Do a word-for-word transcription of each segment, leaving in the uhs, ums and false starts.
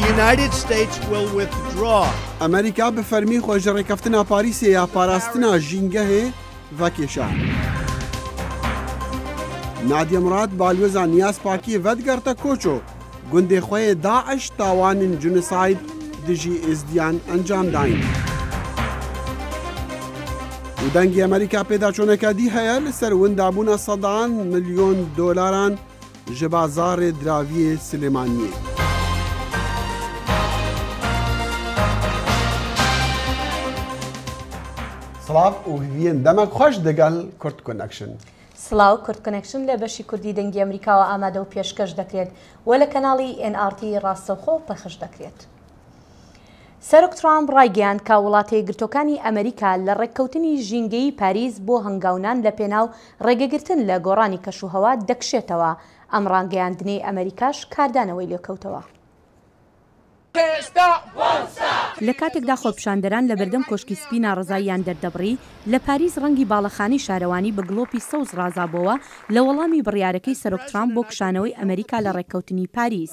United States will withdraw. ئەمریکا بە فەرمی خۆشەڕێکەفتنا پاریسێ یا پاراستنا ژینگەهێ ڤەکێشا. نادیە مراد باڵوێزا نیاز پاکی ڤەدگەرتە کۆچۆ گوندێ خۆیە داعش تاوانن جونساید دژی ئێزدیان ئەنجام داین. و دەنگی ئەمریکا پێداچۆنەکە دی هەیە لەسەر وندابوونە سەدان ملیۆن دۆلاران ji bazarê Draviyê Silêmaniyê. سلااو û hiviyên demek xweş digel Kurd Connection. سلااو Kurd Connection لە بەشی کوردی دەنگی ئەمریکاوە ئامادە و پێشکەش دەکرێت و لە کەناڵی ئێن ئار تی ڕاستەوخۆ پەخش دەکرێت. سەرۆک ترامپ ڕایگەیاند کە وڵاتە یەکگرتووەکانی ئەمریکا لە ڕێککەوتنی ژینگەیی پاریس بۆ هەنگاونان لە پێناو ڕێگەگرتن لە گۆڕانی کەشوهەوا دەکشێتەوە. ئەم ڕانگەیاندنەی ئەمریکاش کاردانەوەی لێکەوتەوە. لە کاتێکدا خۆپیشاندەران لە بەردەم کۆشکی سپی ناڕزاییان دەردەبڕی لە پاریس ڕەنگی باڵەخانی شارەوانی بە گڵۆپی سەوز ڕازابەوە لە وەڵامی بڕیارەکەی سەرۆک ترامپ بۆ کشانەوەی ئەمریکا لە ڕێککەوتنی پاریس.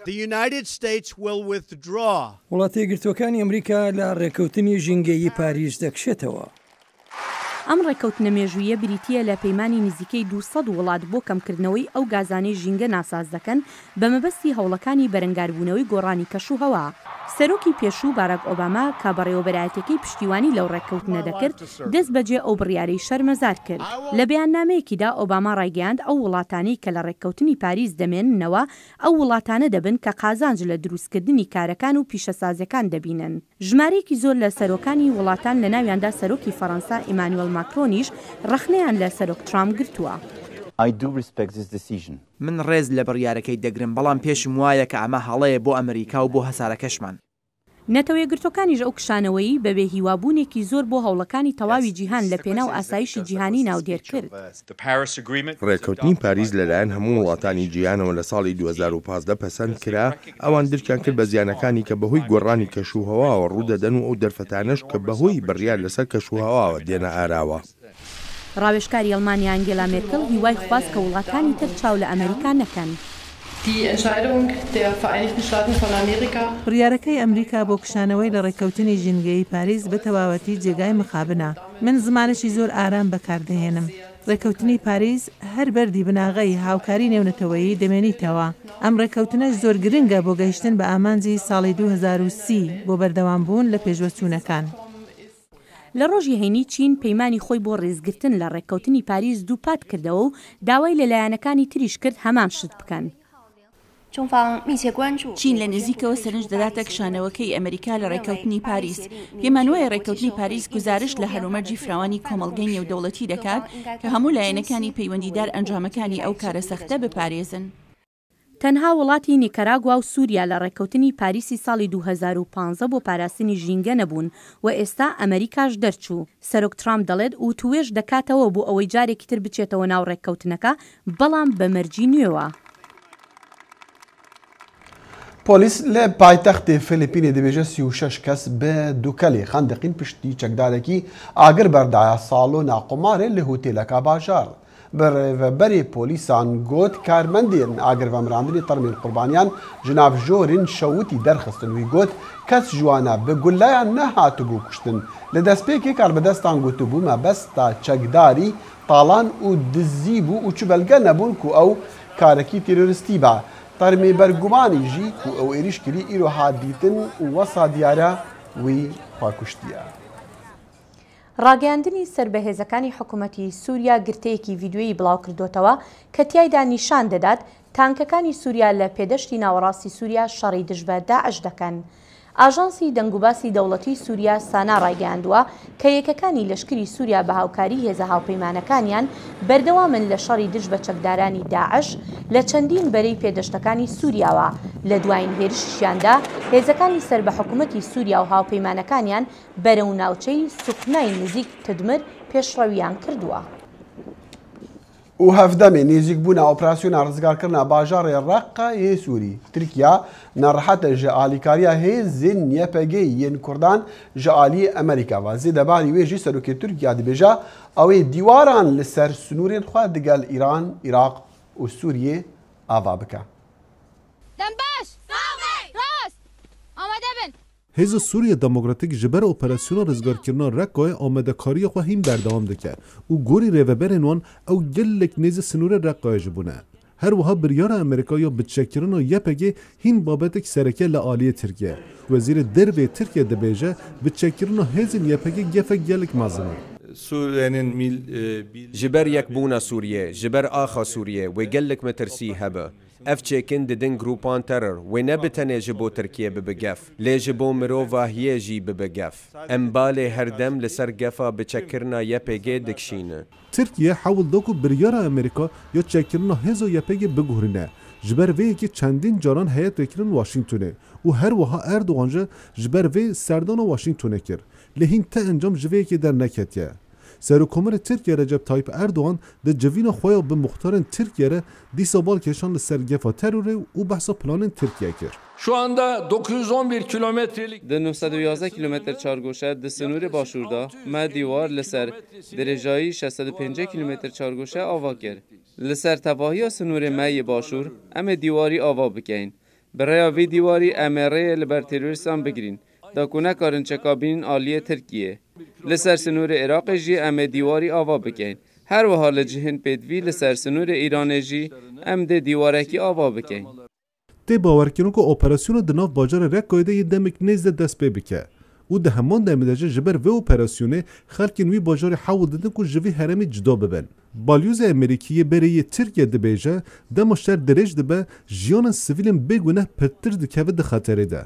وڵاتە یەکگرتووەکانی ئەمریکا لە ڕێککەوتنی ژینگەیی پاریس دەکشێتەوە. ئەم ڕێککەوتنە مێژوویە بریتیە لە پەیمانی نزیکەی دووسەد وڵات بۆ کەمکردنەوەی ئەو گازانەی ژینگە ناساز دەکەن بە مەبەستی هەوڵەکانی بەرەنگاربوونەوەی گۆڕانی کەشوهەوا. سەرۆکی پێشوو باراک ئۆباما کە بەڕێوەبەرایەتەکەی پشتیوانی لەو ڕێککەوتنە دەکرد دەست بەجێ ئەو بڕیارەی شەرمەزار کرد. لە بەیاننامەیەکیدا ئۆباما ڕایگەیاند ئەو وڵاتانەی کە لە ڕێککەوتنی پاریس دەمێننەوە ئەو وڵاتانە دەبن کە قازانج لە دروستکردنی کارەکان و پیشەسازیەکان دەبینن. ژمارەیەکی زۆر لە سەرۆکانی وڵاتان لە ناویاندا سەرۆکی فەڕەنسا ئیمانوێل ماکرۆنیش ڕەخنەیان لە سەرۆک ترامپ گرتووە. من ڕێز لە بڕیارەکەی دەگرم بەڵام پێشم وایە کە ئەمە هەڵەیە بۆ ئەمریکا و بۆ هەسارەکەشمان. نەتەوە یەکگرتووەکانیش ئەو کشانەوەی بەبێ هیوابوونێکی زۆر بۆ هەوڵەکانی تەواوی جیهان لە پێناو ئاسایشی جیهانی ناودێر کرد. ڕێککەوتنی پاریس لەلایەن هەموو وڵاتانی جیهانەوە لە ساڵی دوو هەزار و پانزدە پەسەند کرا ئەوان درکیان کرد بە زیانەکانی کە بەهۆی گۆڕانی کەشوهەواوە ڕوودەدەن و ئەو دەرفەتانەش کە بەهۆی بڕیار لەسەر کەشوهەواوە دێنە ئاراوە. ڕاوێژکاری ئەڵمانیا ئەنگێلا مێرکڵ هیوای خواست کە وڵاتانی تر چاو لە ئەمریکا نەکەن. بڕیارەکەی ئەمریکا بۆ کشانەوەی لە ڕێککەوتنی ژینگەیی پاریس بە تەواوەتی جێگای مخابنە. من زمانێکی زۆر ئارام بەکاردەهێنم. ڕێککەوتنی پاریس هەر بەردی بناغەی هاوکاری نێونەتەوەیی دەمێنیتەوە. ئەم ڕێککەوتنەش زۆر گرنگە بۆ گەیشتن بە ئامانجی ساڵی دوو هەزار و سی بۆ بەردەوام بوون لە پێشوەچوونەکان. لە ڕۆژی هەینی چین پەیمانی خۆی بۆ ڕێزگرتن لە ڕێککەوتنی پاریس دووپات کردەوە و داوای لەلایەنەکانی تریش کرد هەمان شت بکەن. چین لە نزیکەوە سەرنج دەداتە کشانەوەکەی ئەمریکا لە ڕێککەوتنی پاریس. پێمان وایە ڕێککەوتنی پاریس گزارش لە هەرۆمەرجی فراوانی کۆمەڵگەی نێودەوڵەتی دەکات کە هەموو لایەنەکانی پەیوەندیدار ئەنجامەکانی ئەو کارە سەختە بپارێزن. تەنها وڵاتی نیکەراگوا و سووریا لە ڕێککەوتنی پاریسی ساڵی دوو هەزار و پانزە بۆ پاراستنی ژینگە نەبوون و ئێستا ئەمریکاش دەرچوو. سەرۆک ترامپ دەڵێت و توێش دەکاتەوە بۆ ئەوەی جارێکی تر بچێتەوە ناو ڕێککەوتنەکە بەڵام بەمەرجی نوێوە. پۆلیس لە پایتەختی فیلیپینی دەبێژە سی و شەش کەس بە دووکەلێ خەندەقین پشتی چەکدارێکی ئاگر بەردایە ساڵۆنا قومارێ لە هۆتێلەکە باژار. بەڕێوەبەری پۆلیسان گوت کارمەندێن ئاگرڤەمراندنی تەرمێن قوربانیان ژناڤژۆرین شەوتی دەرخستن وی گوت کەس جوانە بە گولایان نەهاتبوو کوشتن. لە دەستپێکی کاربەدەستان گوتبوو مەبەستا چەکداری تاڵان و دزی بوو و چوبەلگە نەبوون و ئەو کارەکی تیرۆریستی بە. تەرمێ بەرگومانیژی و ئەو عێریشکردی ئیرۆها دیتن و وەسا دیارە وی خواکوشتیە. ڕاگەیاندنی سربەهێزەکانی حکوومەتی سووریا گرتەیەکی ڤیددیۆیی بڵاو کردوتەوە کە تیایدا نیشان دەدات تانکەکانی سووریا لە پێدەشتی ناوەڕاستی سووریا شەڕی دژ بە داعش دەکەن. ئاژانسی دەنگوباسی دەوڵەتی سووریا سانا ڕایگەیاندووە کە یەکەکانی لەشکری سووریا بە هاوکاری هێزە هاوپەیمانەکانیان بەردەوامن لە شەڕی دژ بە چەکدارانی داعش لە چەندین بەرەی پێدەشتەکانی سووریاوە. لە دوایین هێرشیاندا هێزەکانی سەر بە حکوومەتی سووریا و هاوپەیمانەکانیان بەرەو ناوچەی سوکنای نزیک تدمر پێشڕەویان کردووە. و هەفدەمێ نێزیک بوونا ئۆپراسیۆنا ڕزگارکردنا باژارێ ڕەقا هێ سووری. تورکیا نەڕەحەتە ژە ئالیکاریە هێزên یەپەگەی yên Kurdan ji aliyê Amerîka ve zêdebarî wê jî serokê Tirkiya dibêje ew ê dîwaran li ser sunûrên xwe digel Îran, Iraq û Sûriyê ava bike. هیز سوریه دموکراتیک جبر اپراسیون رزگارکرنا رکای آمده کاری خو هیم بردام دکه و گوری ریوبرن وان او گلک نیز سنور رکای جبونه هر وها بریار امریکا یا بتشکرن و یپگی هین بابتک سرکه لعالی ترکیه وزیر دربی ترکیه دبیجه بتشکرن و هیزن یپگی گفک گلک مازنه جبر یک بونا سوریه جبر آخا سوریه و گلک مترسی هبه اف چکن ددن گروپان ترر و نبتنه جبو ترکیه ببگف لی جبو مروفا هیه جی ببگف امباله هر دم لسر گفا بچکرنا یپگی دکشینه ترکیه حاول دوکو بریار امریکا یا چکرنا هزو یپگی بگهرنه جبر وی که چندین جاران هیئت وکیلان واشنگتونه و هر وها اردوغان جبر وی سردان واشنگتونه کرد لهین تا انجام جوی که در نکتیه سرکومر ترکیه رجب تایپ اردوغان ده جوین خواه به مختارن ترکیه را دیسا بال کشان لسرگفا تروره و بحثا پلان ترکیه کرد. Şu anda dokuz yüz on bir kilometrelik ده نهصد و یازده کیلومتر چارگوشه ده سنور باشوردا ما دیوار لسر درجایی شصت و پنجاه کیلومتر چارگوشه آوا کرد. لسر تباهی سنور مای باشور ام دیواری آوا بکین. برای وی دیواری امره لبر تروریستان بگیرین. دا کنه کارن چکابین آلیه ترکیه. لسر سنور عراق جی ام دیواری آوا بکین. هر و حال جهن پیدوی لسر سنور ایران جی ام ده دیوارکی آوا بکین. تی باور کنو که اپراسیون دناف باجار رکایده یه دمک نیز دست پی بکه. و ده همان دمیدجه جبر و اپراسیونه خلکن وی باجار حاول دادن که جوی هرمی جدا ببن. بالیوز امریکیه برای ترکیه دبیجه دمشتر درج دبه جیان سیویلن بگونه پتر دکوه ده خطره ده.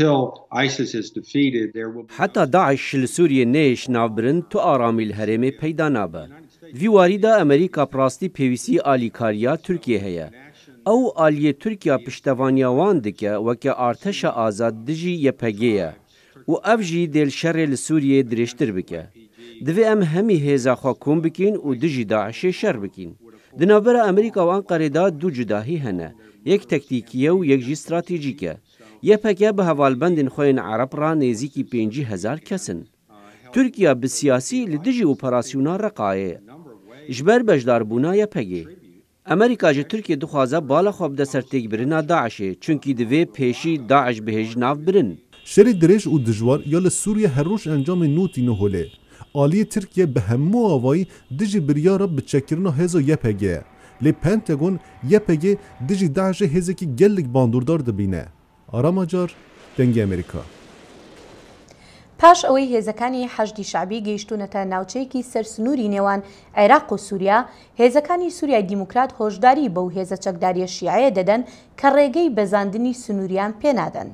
حتی داعش لسوریه نیش نابرن تو آرامی الهرمی پیدا نابه. ویواری دا امریکا پراستی پیویسی آلیکاریا ترکیه هیا. او آلیه ترکیه پشتوانیاوان دکه وکه ارتش آزاد دجی یپگیه و افجی دل شر لسوریه درشتر بکه. دوی ام همی هیزا خوا کن بکین و دجی داعش شر بکین. دنابر امریکا و انقره دا دو جداهی هنه. یک تکتیکیه و یک جی استراتیجیکه. یپگه به حوالبندن خوین عرب را نیزیکی پینجی هزار کسن. ترکیه به سیاسی لدجی اپراسیونا رقایه. جبر بجدار بونا یپگه. امریکا جه ترکیه دخوازه بالا خواب ده سرتیک برنا داعشه چونکی دوی پیشی داعش بهج ناف برن. شری درش و دجوار یا لسوریه هر روش انجام نوتی نهوله. آلیه ترکیه به همو آوایی دجی بریارا بچکرنا هزو یپگه. لی پنتاگون یپگه دجی داعش هزه که گلک باندوردار دبینه. آراماجار دنگ امریکا. پاش ئەوەی هێزەکانی حەشدی شعبی گەیشتونەتە ناوچەیەکی سەرسنووری نێوان عێراق و سووریا، هێزەکانی سووریای دیموکرات هۆشداری بەو هێزە چەکداریە شیعەیە دەدەن کە ڕێگەی بەزاندنی سنووریان پێنادەن.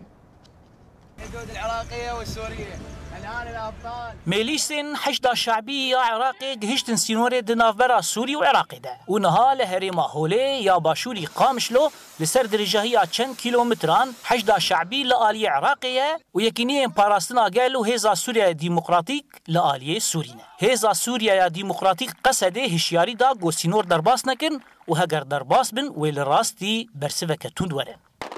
ميليسن حشدا شعبي يا عراقي جهشتن سينوري دنافبرا سوري وعراقي ده ونها لهريما هولي يا باشوري قامشلو لسر درجاهية چند كيلومتران حشدا شعبي لآلية عراقية ويكينيين باراستنا قالوا هيزا سوريا ديمقراطيك لآلية سورينا هيزا سوريا ديمقراطيك قصده هشياري دا قو سينور درباس نكن وهجر درباس بن ويل راستي برسفك تندورن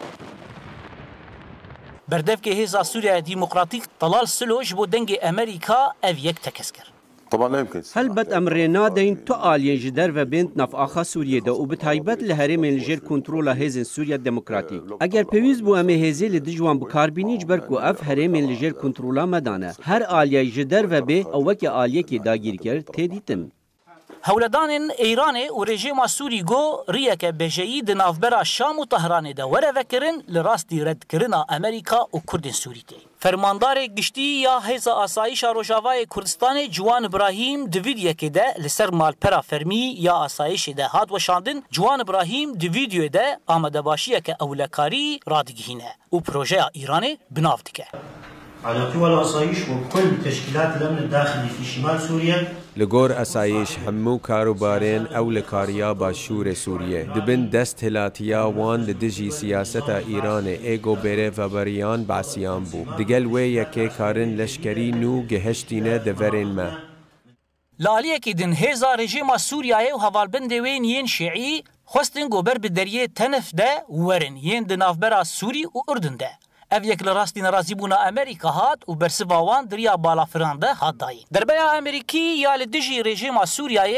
بردف که هیزا سوریه دیمقراطیک طلال سلوش بو دنگ امریکا او یک تکسکر. طبعا لا يمكن. هل بد امرنا دين تعالي جدار و بنت نف اخا سوريا ده وبتايبت لهرم الجير كنترول هيزن سوريا الديمقراطيك. اگر بيوز بو ام هيزي لدجوان بكاربينيج بركو اف هرم الجير كنترولا مدانه. هر آليه جدار و به او وك آليه كي داگير كر تديتم. هولدان ایران و رژیم سوری گو ریک بجایی دنافبرا شام و طهران ده وره وکرن لراستی رد کرنا امریکا و کردن سوری تی. فرماندار گشتی یا هیزا آسایش روجاوای کردستان جوان ابراهیم دویدیه که ده لسر مالپرا فرمی یا آسایش ده هاد و شاندن جوان ابراهیم دویدیو ده آمده باشیه که اولکاری رادگهینه و پروژه ایران بناف دکه. على قوى الأسايش وكل تشكيلات الأمن الداخلي في شمال سوريا لگور اسایش همو کاروبارین او لکاریا باشور سوریه دبن دست هلاتیا وان لدجی سیاست ایران ایگو بره و بریان باسیان بو دگل وی یکی کارن لشکری نو گهشتینه دورین ما لالیه که دن هزا رژیم سوریای و حوالبنده وین ین شیعی خواستن گوبر به دریه تنف ده ورن ین دنافبرا سوری و اردن ده اف یک لراستی نرازی بونا امریکا هات و برسواوان دریا بالا فرانده هات دایی. دربیا امریکی یا لدجی رژیم سوریای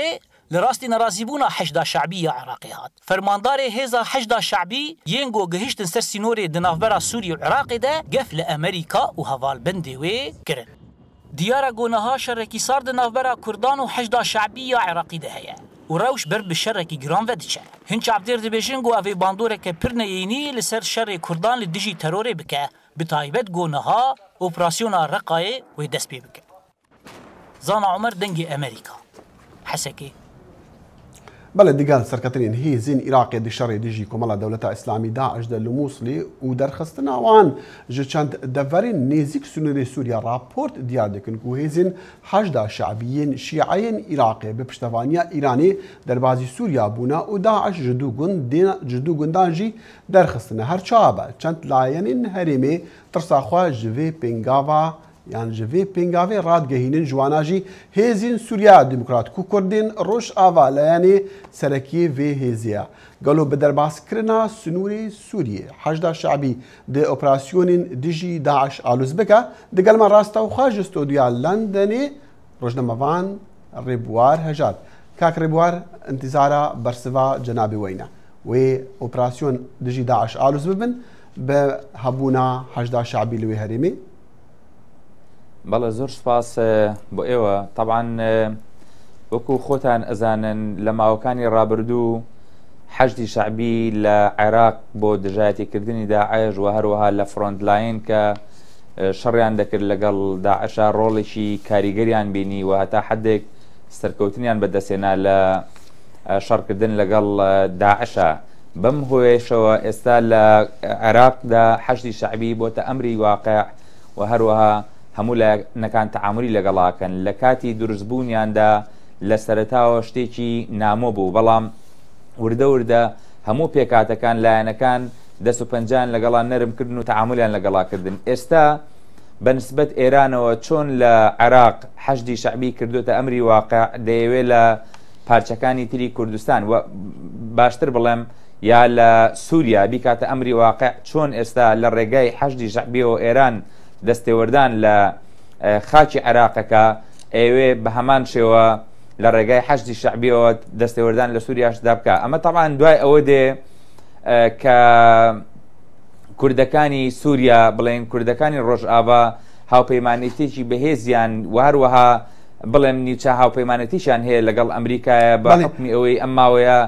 لە ڕاستی نەڕازیبوونا حەشدا شعبیە عێراقی هات فەرماندارێ هێزا حەشدا شعبی یەنگۆ گەهشتن سەر سینۆرێ دناوبەرا سووری و عێراقیدا گەف لە ئەمریکا و هەڤالبەندێ وێ کرن دیارە گۆنەها شەڕێکی سارد ناوبەرا کوردان و حەشدا شعبیە عێراقیدا هەیە و ڕەوش بەر بە شەڕێکی گران ڤەدچە هین چاپدێر دەبێژن گۆ ئەڤێ باندۆرێکە پر نەیەینی لەسەر شەڕێ کوردان لە دژی تەرۆرێ بکە بتایبەت گۆنەها ئۆپراسیۆنا ڕقایێ وێ دەست پێ بکە زانا عومەر دەنگی ئەمریکا حەسەکێ بەڵێ دیگەل سەرکەترین هێزین عێراقێ دشەڕێ دژی کۆمەڵە دەوڵەتە ئیسلامی داعشدا لە مووسڵی و دەرخستن ئەوان ji çend deverên nêzik sunûrê Sûriya raport diyar dikin ku hêzên hejda şeعبiyên şîeyên Iraqê bi piştevaniya Îranê derbasî Sûriya bûne û Daeş ji dû gund ji dû gundan jî derxistine her çabe çend layenên herêmê tirsa xwe ji vê pêngava yan ji vê pêngavê radgehînin ciwana jî hêzên Sûriya Demokrat ku Kurdên Rojava layanê serekiyê vê hêziya gelo bi derbaskirina sunûrê Sûriyê hejda şeعبî di operasyonên dijî Daeş alûz bike di gelma rastewxwe ji stûdiya Londonê rojnamevan Rêbuwar Hejar kak Rêbuwar intîzara bersiva cenabê we ne wê operasyon dijî Daeş alûz bibin bi hebûna hejda şeعبî li wê herêmê بەڵێ زۆر سپاس بۆ ئێوە طبعاً وەکو خۆتان ئەزانن لە ماوەکانی ڕابردوو حەشدی شەعبی لە عێراق بۆ دژایەتیکردنی داعش و هەروەها لە فرۆنتلاین کە شەڕیان دەکرد لەگەڵ داعشا ڕۆڵێکی کاریگەریان بینی و هەتا حدێک سەرکەوتنیان بەدەستێنا لە شەڕکردن لەگەڵ داعشە بەم هۆیشەوە ئێستا لە عێراقدا حەشدی شەعبی بۆتە ئەمری واقع و هەروەها هەموو لایەنەکان تەعاملی لەگەڵاکەن لە کاتی دروستبوونیاندا لە سەرەتاوە شتێکی نامۆ بوو بەڵام وردە وردە هەموو پێکاتەکان لایەنەکان دەست و پەنجان لەگەڵان نەرمکردن و تەعاملیان لەگەڵاکردن ئێستا بەنسبەت ئێرانەوە چۆن لە عێراق حەشدی شەعبی کردوتە ئەمری واقع دەیەوێت لە پارچەکانی تری کوردستان و باشتر بڵێم یا لە سووریا بیکاتە ئەمری واقع چۆن ئێستا لە ڕێگای حەشدی شەعبیەوە ئێران دەستێوەردان لە خاکی عێراقەکە ئەوێ بە هەمان شێوە لە ڕێگای حەشدی شەعبیەوە دەستێوەردان لە سووریاشدا بکە ئەمە تەڵان دوای ئەوە دێ کە کوردەکانی سووریا بڵێن کوردەکانی ڕۆژئاوا هاوپەیمانێتێکی بەهێزیان و هەروەها بڵێم نیچە هاوپەیمانەتیشیان هەیە لەگەڵ ئەمریکایە بە حکمی ئەوەی ئەم ماوەیە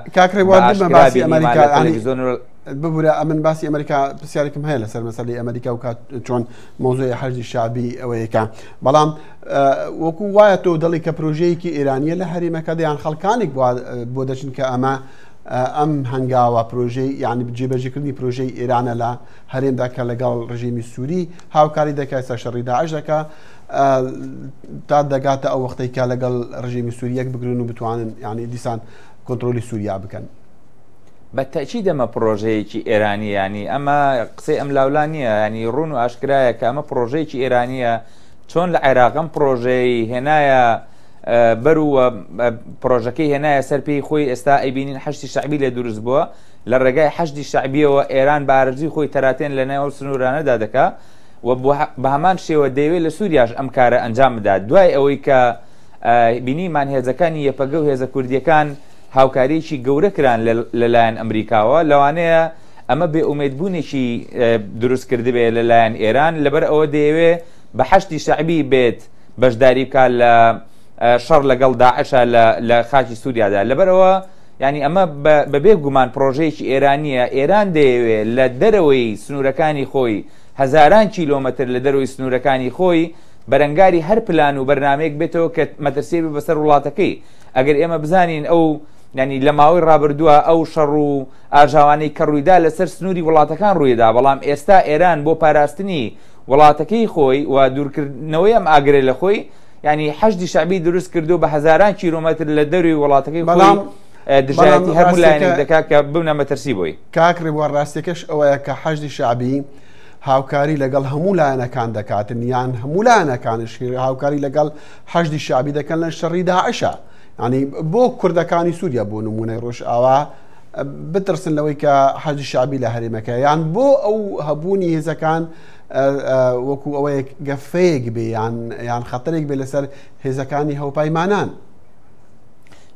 ببوورە ئەمن باسی ئەمریکا پرسیارێکم هەیە لەسەر مەسەلەی ئەمریکا و چۆن مۆزۆی حەشدی شەعبی ئەوەیەکە بەڵام وەکو وایە تۆ دڵی کە پرۆژەیەکی ئێرانیە لە هەرێمەکە دەیان خەڵکانێک بۆ دەچن کە ئەمە ئەم هەنگاوە پرۆژەی یعنی جێبەجێکردنی پرۆژەی ئێرانە لە هەرێمدا کە لەگەڵ ڕژیمی سووری هاوکاری دەکات سەر شەڕی داعش دەکات تا دەگاتە ئەو وەختەی کە لەگەڵ ڕژیمی سووریەک بگرن و بتوانن یعنی دیسان کۆنتترۆلی سووریا بکەن بەتەکی دەمە پرۆژەیەکی ئێرانی ینی ئەمە قسەی ئەم لاولان نییە ینی ڕوون و ئاشکرایە کە ئەمە پرۆژەیەکی ئێرانیە چۆن لە عێراقم پرۆژەی هێنایە بەروە پرۆژەکەی هێنایە سەر پێی خۆی ئێستا ئەیبینین حەشدی شەعبی لێ دروست بووە لە ڕێگای حەشدی شەعبیەوە ئێران بارزی خۆی تەراتێن لە نێو سنوورانەدا دەکا و بە هەمان شێوە دەیەوێت لە سووریاش ئەم کارە ئەنجام بدات دوای ئەوەی کە بینیمان هێزەکانی یەپەگە و هێزە کوردیەکان هاوکاریی گەورە کران لەلایەن ئەمریکاوە لەوانەیە ئەمە بێ ئومێدبوونێکی دروست کردبێ لەلایەن ئێران لەبەر ئەوە دەیەوێ بە حەشدی شەعبی بێت بەشداری بکات لە شەڕ لەگەڵ داعشە لە خاکی سووریادا لەبەرەوە ینی ئەمە بەبێ گومان پرۆژەیەکی ئێرانیە ئێران دەیەوێت لە دەرەوەی سنوورەکانی خۆی هەزاران کیلۆمەتر لە دەرەوەی سنوورەکانی خۆی بەرەنگاری هەر پلان و بەرنمەیەک بێتەوە کە مەترسێ بەسەر وڵاتەکەی ئەگەر ئێمە بزانین ئەو ینی لە ماوەی ڕابردووە ئەو شەڕ و ئاژاوانەی کە ڕوویدا لەسەر سنووری وڵاتەکان ڕوویدا بەڵام ئێستا ئێران بۆ پاراستنی وڵاتەکەی خۆی و دوورکردنەوەی ئەم ئاگرێ لە خۆی ینی حەشدی شەعبی دروست کردو بە هەزاران کیلۆمەتر لە دەروی وڵاتەکەی خۆی دژایەتی هەموو لایەنێک دەکات کە ببنە مەترسی بۆی کاکڕێ بووە ڕاستیەکەش ئەوەیە کە حەشدی شەعبی هاوکاری لەگەڵ هەموو لایەنەکان دەکاتن یان هەموو لایەنەکانش هاوکاری لەگەڵ حەشدی شەعبی دەکەن لە شەڕی داعشە ینی بۆ کوردەکانی سووریا بۆ نمونەی ڕۆژئاوا بترسن لەوەی کە حەشدی شەعبی لە هەرێمەکە یان بۆ ئەو هەبوونی هێزەکان وەکو ئەوەیە گەفەیەک بێ یان خەتەرێک بێ لەسەر هێزەکانی هەوپایمانان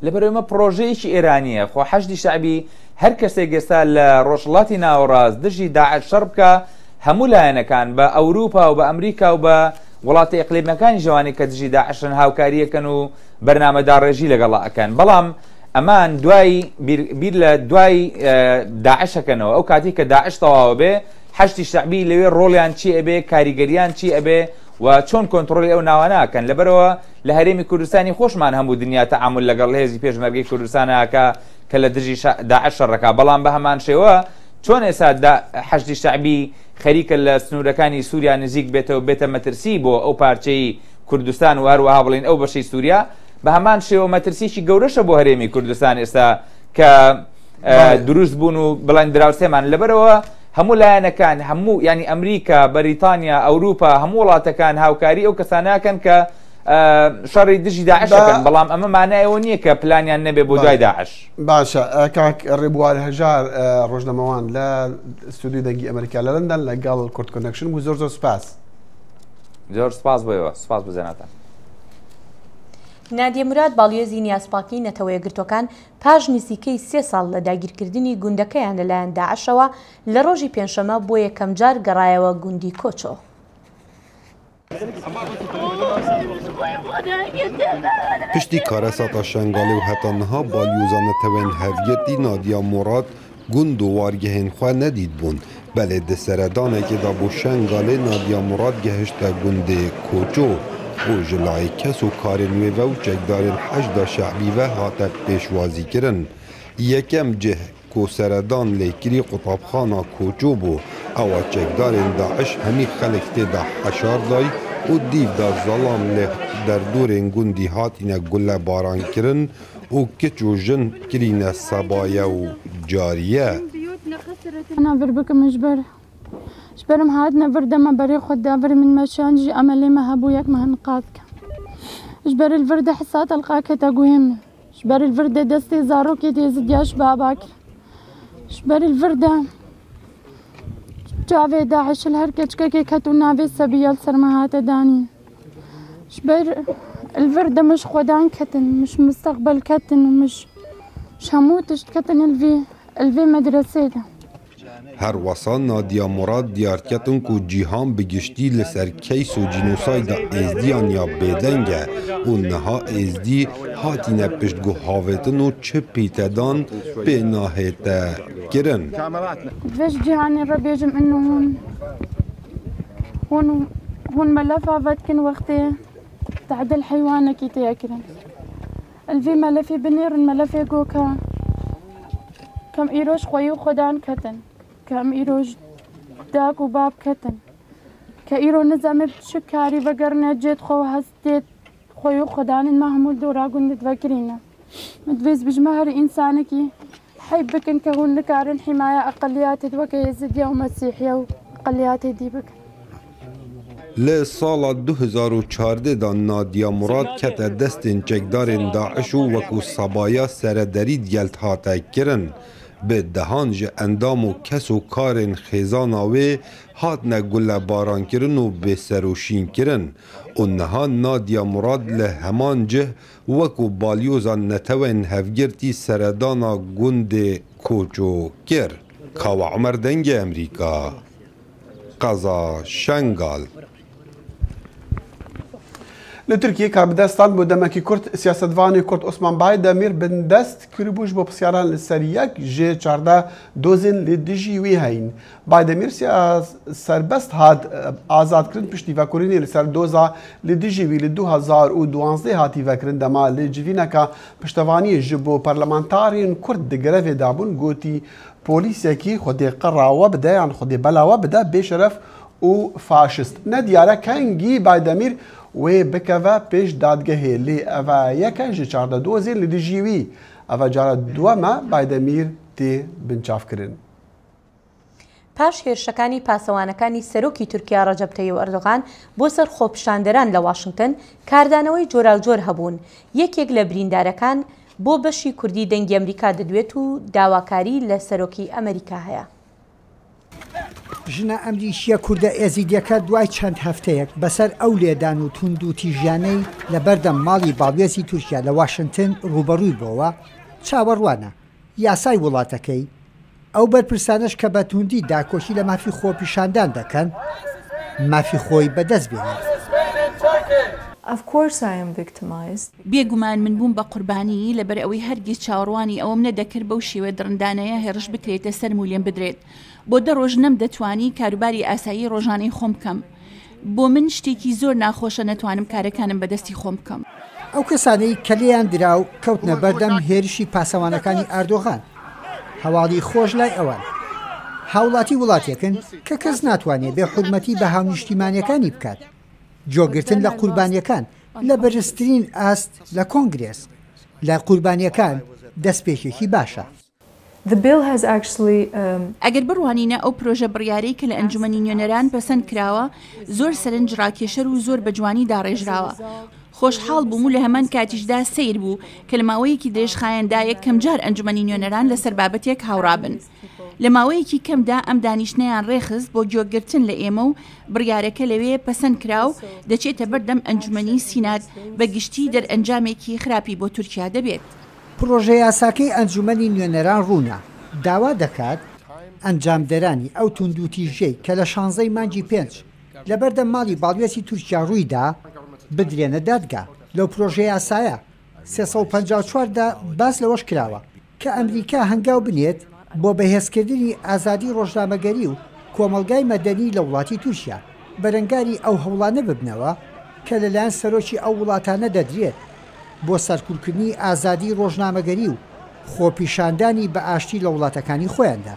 لەبەر ئێمە پرۆژەیەکی ئێرانیە خۆ حەشدی شعبی هەر کەسێک ئێستا لە ڕۆژهەڵاتی ناوەڕاست دژی داعش شەڕ بکە هەموو لایەنەکان بە ئەوروپا و بە ئەمریکا و بە وڵاتی ئەقلیمەکانی ژەوانی کە دژی داعشن هاوکاریەکەن و بەرنامەدا ڕێژی لەگەڵا ئەکەن بەڵام ئەمان دوای بیر لە دوای داعشەکەنەوە ئەو کاتی کە داعش تەواوە بێ حەشتی شعبی لەوێ ڕۆڵیان چی ئەبێ کاریگەریان چی ئەبێ و چۆن کۆنتترۆلی ئەو ناواناکەن لەبەرەوە لە هەرێمی کوردستانی خۆشمان هەموو دنیا تەعامل لەگەڵ هێزی پێشمەرگەی کوردستانەکە کە لە دژی داعش شەڕەکە بەڵام بە هەمان شێوە چۆن ئێستا حەشتی شعبی خەریکە لە سنوورەکانی سووریا نزیک بێتەوە بێتە مەترسی بۆ ئەو پارچەی کوردستان و هەروەها بڵین ئەو بەشەی سووریا بە هەمان شێوە مەترسیی گەورەشە بۆ هەرێمی کوردستان ئێستا کە دروست بوون و بڵند دراوسێمان لەبەرەوە هەموو لایەنەکان هەموو ینی ئەمریکا بەریتانیا ئەوروپا هەموو وڵاتەکان هاوکاری ئەو کەساناکەن کە شەڕی دژی داعشەکەن بەڵام ئەمە مانایەوە نییە کە پلانیان نەبێ بۆ دوای داعش باشە کاک ڕێبوار هەژار ڕۆژنامەوان لە ستودیۆ دەنگی ئەمریکا لە لەندەن لەگەڵ کورد کۆنەکشن و زۆر زۆر سپاس زۆر سپاس بۆیەوە سپاس بزاناتان نادیە مراد باڵیۆزی نیازپاکی نەتەوە یەکگرتوەکان پاش نزیکەی سێ ساڵ لە داگیرکردنی گوندەکەیان لەلایەن داعشەوە لە ڕۆژی پێنجشەمە بۆ یەکەم جار گەڕایەوە گوندی کۆچۆ. پشتی کارەساتا شنگالی و هەتا niha balyûza netewên hevgirtî Nadiya Murad gund û wargehên xwe nedît bûn belê di seredanekê de bû şengalê Nadiya Murad gehişte gundê Koço û ji layê kes û karên wê ve û çekdarên hejda şeعبî ve hate pêşwazîkirin. Yekem cih ku seredan lêkirî qutabxana Koço bû ewa çekdarên Daeş hemî xelek tê de heşar day û dîv da zalam lê derdorên gundî hatîne gulebarankirin û kiç û jin kirîne sebaye û cariye. أنا بربكم جبر جبرم هادنا بردما بري خدا بر من مشان جي أملي ما هبويك ما هنقاذك جبر الفردة حسات القاك تقويم جبر الفردة دستي زاروكي تيزدياش باباك جبر الفردة جاوي داعش الهركة كي كتو نافي سبيل سرمهات داني جبر الفردة مش خدان كتن مش مستقبل كتن ومش مش هموتش كتن الفي الفي مدرسة ده. هر وسا نادیا مراد دیارکتن کو جیهان بگشتی لسر کیس و جینوسایدا ازدیان یا بدنگه و نها ازدی هاتینه پشتگو هاوتن و چه پیتدان به ناهیتا گرن. فيش جهاني ربيجم انه هون هون هون ملفة فتكن وقتي تعدل حيوانك يتاكرن الفي ملفي بنير الملفي جوكا كم إيروش خويو خدان كتن كم إيروش داك وباب كتن كإيرو نزام بشكاري بقرنا جيت خو هستيت خويو خدان المهمول دورا قند تفكرينا مدفيز بجمهر إنسانكي حيبك إن كهون لكارن حماية أقليات دوكا يزيدية ومسيحية وأقليات ديبك لی سالا دو هزار و چارده دا نادیا مراد کت دستین چکدارین داعش و وکو سبایا سردری دیلت هاته کرن به دهان جه اندام و کس و کارین خیزانا وی هات نگوله باران کرن و به سروشین کرن و نها نادیا مراد له همان جه وکو بالیوزا نتوین هفگرتی سردانا گند کوچو کر. کاو عمر دنگ امریکا قضا شنگال. لە تورکیە کاربدەستان بۆ دەمەکی کورد سیاسەتوانی کورد عوسمان بایدەمیر بندەست کردبووش بۆ پرسیاران لەسەر یەک ژێ چاردە دۆزین لە دژی وی هەین. بایدەمیر سەربەست هات ئازادکردن پشتیڤەکردنی لەسەر دۆزا لە دژی وی لە دو هەزار و دوانزدە هاتیڤەکردن دەما لە جڤینەکە پشتەوانی ji بۆ پەرلەمانتارین کورد di grevê dabûn goتی پۆلیسێکی خودێ قەڕاوە بدە یان خودێ بەلاوە بدە بێشەرەف û faşist. Ne diyare kengî Baydemîr wê bikeve pêş dadgehê lê ev yekin ji çarda dozên li dijî wî. Ev cara dueme Baydemîr tê binçavkirin. پاش هێرشەکانی پاسەوانەکانی سەرۆکی تورکیا ڕەجەب تەیب ئەردۆغان بۆ سەر خۆپیشاندەران لە واشنگتن کاردانەوەی جۆراوجۆر هەبوون. یەکێک لە بریندارەکان بۆ بەشی کوردی دەنگی ئەمریکا دەدوێت و داواکاری لە سەرۆکی ئەمریکا هەیە. ژنە ئەمریکیە کووردە ئێزیدیەکە دوای چەند هەفتەیەک بەسەر ئەو لێدان و تونند و تیژانەی لە بەردەم ماڵی باڵێزی تورکیا لە واشنگتن ڕوبەڕووی بۆەوە چاوەڕوانە یاسای وڵاتەکەی ئەو بەرپرسانش کە بە توندی داکۆشی لە مافی خۆپیشاندان دەکەن مافی خۆی بەدەست بێنێت. بێگومان من بووم بە قوربانی لەبەر ئەوەی هەرگیز چاوەڕوانی ئەوم نەدەکرد بەو شێوە درندانەیە هێرش بکرێتە سەر مولێن بدرێت بۆ دە ڕۆژ نەم دەتوانی کاروباری ئاسایی ڕۆژانەی خۆم بکەم بۆ من شتێکی زۆر ناخۆشە نەتوانم کارەکانم بەدەستی خۆم بکەم. ئەو کەسانەی کە لێیان دراو کەوتنە بەردەم هێرشی پاسەوانەکانی ئاردۆغان هەواڵی خۆش لای ئەوان هاوڵاتی وڵاتێکن کە کەس ناتوانێت بێ حرمەتی بە هاونیشتیمانیەکانی بکات جۆگرتن لە قوربانیەکان لە بەرزترین ئاست لە کۆنگرێس لە قوربانیەکان دەستپێکێکی باشە. ئەگەر بڕوانینە ئەو پرۆژە بڕیارەی کە لە ئەنجومەنی نوێنەران پەسەند کراوە زۆر سەرنج ڕاکێشەر و زۆر بەجوانی داڕێژراوە. خۆشحاڵ بووم و لە هەمان کاتیشدا سیر بوو کە لە ماوەیەکی درێژخایەندا یەک کەمجار ئەنجومەنی نوێنەران لەسەر بابەتێک هاوڕابن. لە ماوەیەکی کەمدا ئەم دانیشتنیان ڕێخست بۆ جۆگرتن لە ئێمە و بڕیارەکە لەوێ پەسەند کراو دەچێتە بەردەم ئەنجومەنی سینات بە گشتی دەرئەنجامێکی خراپی بۆ تورکیا دەبێت. پرۆژە یاساکەی ئەنجومەنی نوێنەران ڕوونا داوا دەکات ئەنجامدەرانی ئەو توندوتیژەی کە لە شانزەی مانگی پێنج لە بەردەم ماڵی باڵێزی تورکیا ڕوویدا بدرێنە دادگا. لەو پرۆژە یاسایە سێسەد و پەنجا و چواردا باس لەوەش کراوە کە ئەمریکا هەنگاو بنێت بۆ بەهێزکردنی ئازادی ڕۆژنامەگەری و کۆمەلگای مەدەنی لە وڵاتی تورکیا بەرەنگاری ئەو هەوڵانە ببنەوە کە لەلایەن سەرۆکی ئەو وڵاتانە دەدرێت بۆ سەرکوڵکردنی ئازادی ڕۆژنامەگەری و خۆپیشاندانی بە ئاشتی لە وڵاتەکانی خۆیاندا.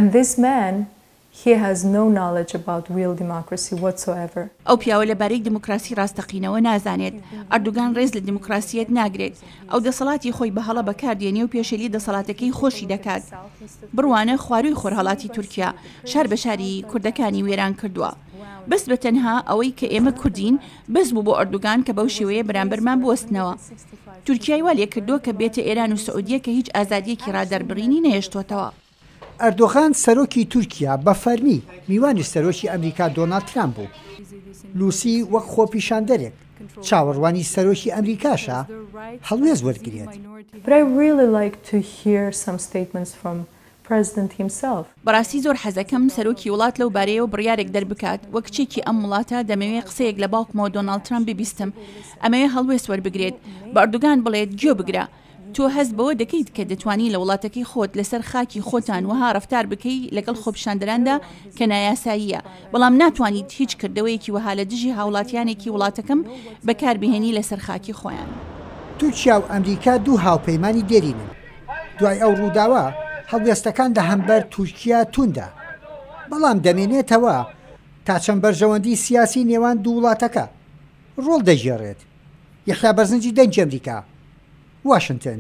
He has no knowledge about real democracy whatsoever. ئەو پیاوە لەبارەی دموکراسی ڕاستەقینەوە نازانێت. ئەردوگان ڕێز لە دموکراسیەت ناگرێت. ئەو دەسەڵاتی خۆی بەهەڵە بەکاردێنێ و پێشێلی دەسەڵاتەکەی خۆشی دەکات. بڕوانە خواروی خۆرهەڵاتی تورکیا شار بە شاری کوردەکانی وێران کردووە. بەس بە تەنها ئەوەی کە ئێمە کوردین بەس بوو بۆ ئەردوگان کە بەو شێوەیە بەرامبەرمان بوەستنەوە. تورکیای وا لێ کردووە کە بێتە ئێران و سعودیە کە هیچ ئازادیەکی ڕادەربڕینی نەهێشتوتەوە. ئەردۆغان سەرۆکی تورکیا بە فەرمی میوانی سەرۆکی ئەمریکا دۆناڵد ترامپ بوو. لوسی وەک خۆپیشاندەرێک چاوەڕوانی سەرۆکی ئەمریکاشە هەڵوێز وەرگرێت. بەڕاستی زۆر حەزەکەم سەرۆکی وڵات لەو بارەیەوە بڕیارێک دەربکات وەک کچێکی ئەم وڵاتە دەمەوێت قسەیەک لە باوکمەوە دۆناڵد ترامپ ببیستم ئەمەوێ هەڵوێز وەربگرێت بە ئەردوگان بڵێت گوێ بگرە تۆ هەست بەوە دەکەیت کە دەتوانی لە وڵاتەکەی خۆت لەسەر خاکی خۆتان وها ڕفتار بکەی لەگەڵ خۆپیشاندەراندا کە نایاساییە بەڵام ناتوانیت هیچ کردەوەیەکی وها لە دژی هاوڵاتیانێکی وڵاتەکەم بەکاربهێنی لەسەر خاکی خۆیان. تورکیا و ئەمریکا دوو هاوپەیمانی دێرینن. دوای ئەو ڕووداوە هەڵوێستەکان لە هەمبەر تورکیا توندە بەڵام دەمێنێتەوە تا چەند بەرژەوەندی سیاسی نێوان دوو وڵاتەکە ڕۆڵ دەژێڕێت. یەحیا بەرزنجی دەنگی ئەمریکا واشنگتن.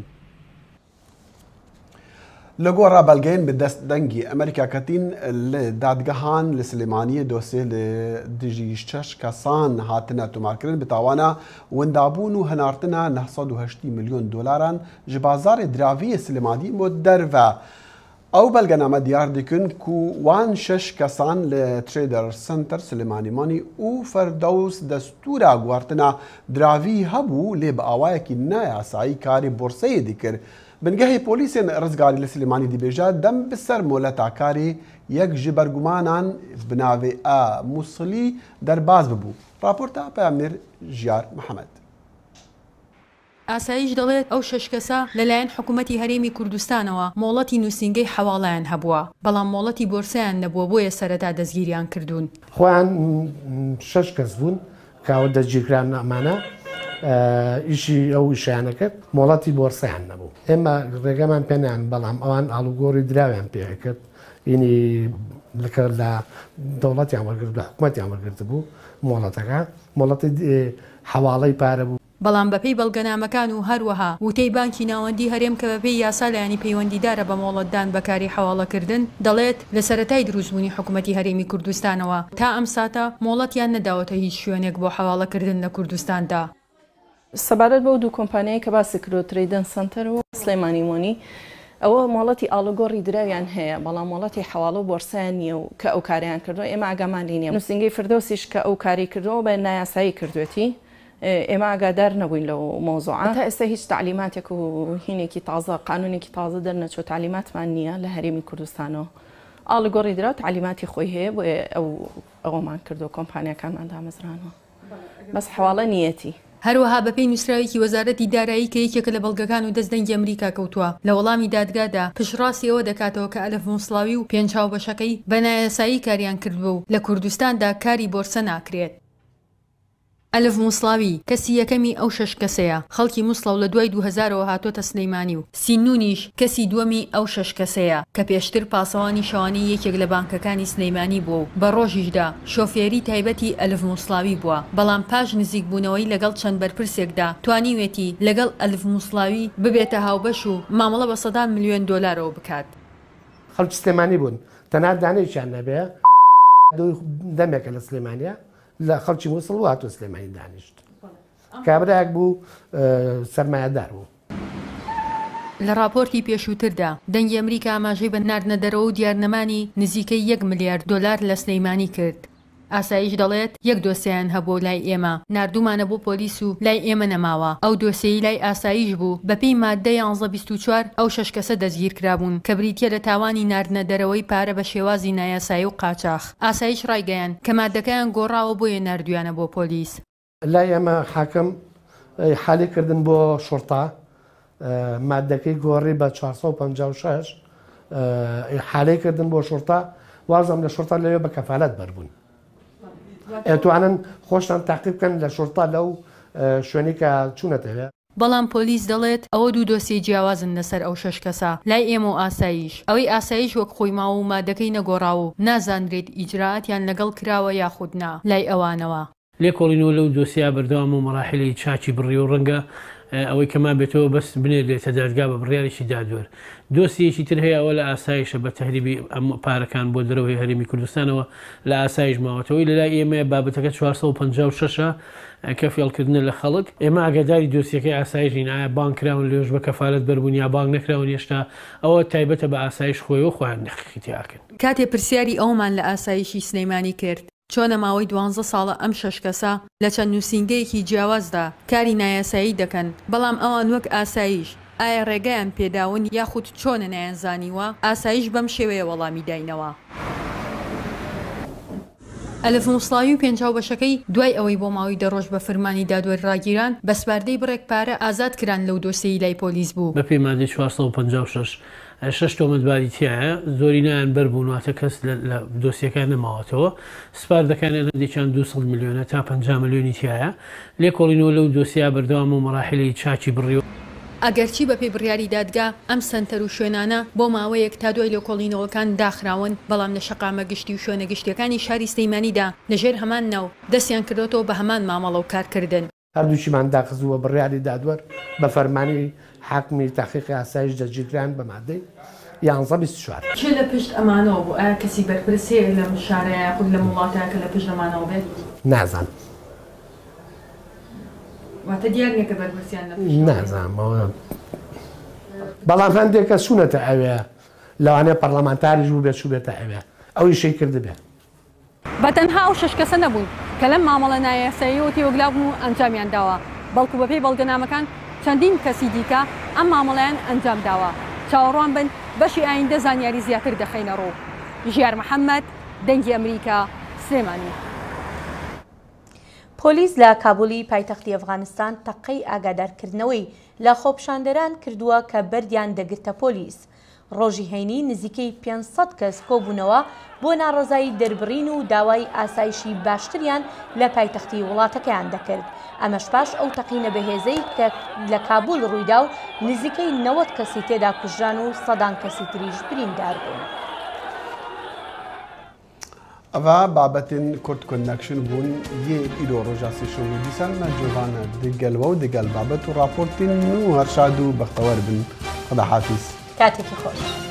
لە گۆڕا بەلگەین بە دەست دەنگی ئەمریکا کەتین لە دادگەهان لە سلێمانیە دۆسێ لە دژی شەش کەسان هاتنە تۆمارکردن بتاوانە وەندابوون و هەنارتنە نە سەد و هەشت میلیۆن دۆلاران ji bazarê draviyê Silêmanî mod derve. Ew belgename diyar dikin ku wan şeş kesan li Trader Center Silêmanîmanî û Ferdews destûra guhartina dravî hebû lê bi awayekî neyasayî karê borseyê dikir. Bingehê polîsên rizgarî li Silêmanî dibêje dem bi ser moleta karê yek ji bergumanan bi navê A Musilî derbas bibû. Raporta Peyamnêr Jiyar Mihemed. ئاسایش دەڵێت ئەو شەش کەسە لەلایەن حکوومەتی هەرێمی کوردستانەوە مۆڵەتی نووسینگەی حەواڵیان هەبووە بەڵام مۆڵەتی بۆرسیان نەبووە بۆیە سەرەتا دەستگیریان کردوون. خۆیان شەش کەس بوون کاوە دەستگیرکران ئەمانە ئیشی ئەو ئیشیانە کرد مۆڵەتی بۆرسیان نەبوو. ئێمە ڕێگەمان پێیان بەڵام ئەوان ئاڵوگۆڕی دراویان پێ کرد ینی لەکە لە دەوڵەتیان وەرگرت حکوومەتیان وەرگرت بوو مۆڵەتەکە مۆڵەتی حەواڵەی پارە بوو. بەڵام بەپێی بەڵگەنامەکان و هەروەها وتەی بانکی ناوەندی هەرێم کە بەپێی یاسا لایەنی پەیوەندیدارە بە مۆڵەتدان بەکاری حەواڵەکردن دەڵێت لە سەرەتای دروستبوونی حکوومەتی هەرێمی کوردستانەوە تا ئەم ساتە مۆڵەتیان نەداوەتە هیچ شوێنێک بۆ حەواڵەکردن لە کوردستاندا. سەبارەت بەو دوو کۆمپانیای کە باسی کرۆ ترەیدن سنتەر و سلێمانیمۆنی ئەوە مۆڵەتی ئاڵوگۆڕی دراویان هەیە بەڵام مۆڵەتی حواڵە بۆرسیان نییە و کە ئەو کاریان کردو ئێمە ئاگامان لینیە نووسنگی فردۆسیش کە ئەو کاری کردەوە بە نایاسایی کردوێتی ئێمە ئاگادار نەبووین لەو مۆزوعە تا ئێستا هیچ تعلیماتێک و هینێکی تازە قانونێکی تازە دەرنەچۆ تعلیماتمان نییە لە هەرێمی کوردستانەوە ئاڵوگۆڕی درا و تعلیماتی خۆی هەیە بۆ ئەو ئەوەمان کردو کۆمپانیەکانمان دامەزرانەوە بەس حواڵە نیەتی هەروەها بەپێی نووسراوێکی وەزارەتی دارایی کە یەکێکە لە بەڵگەکان و دەستدەنگی ئەمریکا کەوتووە لە وەڵامی دادگادا پشڕاستی ئەوە دەکاتەوە کە ئەلەف موسڵاوی و پێنج هاوبەشەکەی بە نایاسایی کاریان کردبوو و لە کوردستاندا کاری بۆرسە ناکرێت. ئەلف موسڵاوی کەسی یەکەمی ئەو شەش کەسەیە خەڵکی موسڵاو لە دوای دوو هەزارەوە هاتۆتە سلەیمانی و سینونیش کەسی دووەمی ئەو شەش کەسەیە کە پێشتر پاسەوانی شەوانی یەکێک لە بانکەکانی سلەیمانی بووە و بە ڕۆژیشدا شۆفێری تایبەتی ئەلف موسڵاوی بووە بەڵام پاش نزیک بوونەوەی لەگەڵ چەند بەرپرسێکدا توانیوێتی لەگەڵ ئەلف موسڵاوی ببێتە هاوبەش و مامەڵە بە سەدان ملیۆن دۆلارەوە بکات. خەڵکی سلێمانی بوون تەنها دانەیەکیان نەبێ دەمێکە لە سلێمانیا لە خەڵکی مووسڵ و هاتۆ سلێمانی دانیشت کابراەک بوو سەرمایەدار بوو. لە راپۆرتی پێشووتردا دەنگی ئەمریکا ئاماژەی بە ناردنەدەرەوە و دیارنەمانی نزیکەی یەک ملیارد دۆلار لە سلەیمانی کرد. ئاسایش دەڵێت یەک دۆسییان هەبوو لای ئێمە نردومانە بۆ پۆلیس و لای ئێمە نەماوە ئەو دۆسیی لای ئاسایش بوو بەپێی مادە یانزە بیست و چوار ئەو شەش کەسە دەستگیر کرابوون کە بریتە لە تاوانی ناردنەدەرەوەی پارە بە شێوازی نایاسایی و قاچاق. ئاسایش ڕایگەیان کە مادەکەیان گۆڕاوە بۆیە نردویانە بۆ پۆلیس. لای ئێمە حاکم حالی کردن بۆ شورتا مادەکەی گۆڕی بە چوارسەد و پەنجا و شەش حالی کردن بۆ شورتا وازم لە شورتا لەوێ بە کەفالەت بەربوون. ئەتوانن خۆشتان تاقیب بکەن لە شورتا لەو شوێنی کە چوونەتەوێ. بەڵام پۆلیس دەڵێت ئەوە دوو دۆسی جیاوازن لەسەر ئەو شەش کەسە لای ئێمە و ئاسایش ئەوەی ئاسایش وەک خۆی ماوە و مادەکەی نەگۆڕاو و نازانرێت ئیجراعاتیان لەگەڵ کراوە یاخودنا لای ئەوانەوە. لێ کۆڵینەوە لەو دۆسیا بەردەوام و مەراحلی چاچی بڕی و ڕەنگە ئەوەی کەما بێتەوە بەس بنێرێتە دادگا بە بڕیاریشی دادوەر. دۆسیەکی تر هەیە ئەوە لە ئاسایشە بە تەهریبی ئەم پارەکان بۆ دەرەوەی هەرێمی کوردستانەوە لە ئاسایش ماوەتەوەی لەلای ئێمە بابەتەکە چوارسەد و پەنجا و شەشە کە فێڵکردنە لە خەڵک ئێمە ئاگاداری دۆسیەکەی ئاسایشین ئایا بانکراون لێژ بە کەفالەت بەربوون یا بانک نەکراون هێشتا ئەوە تایبەتە بە ئاسایش خۆیەوە خۆیان نەخیتیاکرد. کاتێ پرسیاری ئەومان لە ئاسایشی سلەیمانی کرد چۆنە ماوەی دوانزە ساڵە ئەم شەش کەسە لە چەند نووسینگەیەکی جیاوازدا کاری نایاسایی دەکەن بەڵام ئەوان وەک ئاسایش ئایا ڕێگەیان پێداون یاخود چۆنە نایانزانیوە ئاسایش بەم شێوەیە وەڵامی داینەوە. ئەلف موسڵاوی و پێنج هاوبەشەکەی دوای ئەوەی بۆ ماوەی دە ڕۆژ بە فەرمانی دادوەر ڕاگیران بە سپاردەی بڕێک پارە ئازاد کران لەو دۆسیی لای پۆلیس بوو. بە پێی مادەی چوارسەد و پەنجا و شەش شەش تۆمەتباری تایە زۆری نایان بەربوونواتە کەس لە دۆسیەکان نەماوەتەوە سپاردەکانیان هەندێکیان دووسەد میلیۆنە تا پەنجا ملیۆنی تایە لێ کۆڵینەوە لەو دۆسیا بەردەوام و مەراحلی چاچی بڕی. ئەگەرچی بەپێی بڕیاری دادگا ئەم سنتەر و شوێنانە بۆ ماوەیەک تا دوای لە کۆڵینەوەکان داخراون بەڵام لە شەقامە گشتی و شوێنە گشتیەکانی شاری سلەیمانیدا لەژێر هەمان ناو دەستیان کردوەوە بە هەمان مامەڵە و کارکردن. هەردووشیمان داخزووە بڕیاری دادوەر بە فەرمانی حاکمی تاقیقی ئاسایش دەستگیرکران بە مادەی یانزە بیست و چوار. چێ لە پشت ئەمانەوە بوو ئایا کەسی بەرپرسەیە لەم شارەیە خود لە وڵاتەکە لە پشت ئەمانەوە بێت؟ نازانم. واتە دیار نییە کە بەرپرسیان لە پشت نازانم. بەڵام هەندێک کە چوونەتە ئەوێ لەوانەیە پەرلەمانتاریش بوو بێت چوو بێتە ئەوێ ئەوی شەی کردبێ. بە تەنها ئەو شەش کەسە نەبوون کە لەم مامەڵە نایاسایی تێوەگلا بوون و ئەنجامیان داوە بەڵکو بەپێی بەڵگەنامەکان چەندین کەسی دیکە ئەم مامەڵەیان ئەنجام داوە. چاوەڕوان بن بەشی ئایندە زانیاری زیاتر دەخەینە ڕوو. ژیار محەممەد دەنگی ئەمریکا سلێمانی. پۆلیس لە کابولی پایتەختی ئەفغانستان تەقەی ئاگادارکردنەوەی لە خۆپشاندەران کردووە کە بەردیان دەگرتە پۆلیس. ڕۆژی هەینی نزیکەی پێنج سەد کەس کۆبوونەوە بۆ ناڕەزایی دەربڕین و داوای ئاسایشی باشتریان لە پایتەختی وڵاتەکەیان دەکرد. ئەمەش پاش ئەو تەقینە بەهێزەی کە لە کابول ڕوویدا و نزیکەی نەوەت کەسی تێدا کوژران و سەدان کەسی تریش بریندار بوون. ئەوە بابەتین کورد کۆنەکشن بوون یە ئیرۆ ڕۆژا سێشەمی دیسانمە جوانە دگەلەوە و دگەل بابەت و راپۆرتین و هەرشاد و بەختەوەر بن. خدا حافیز. کاتێکی خۆش.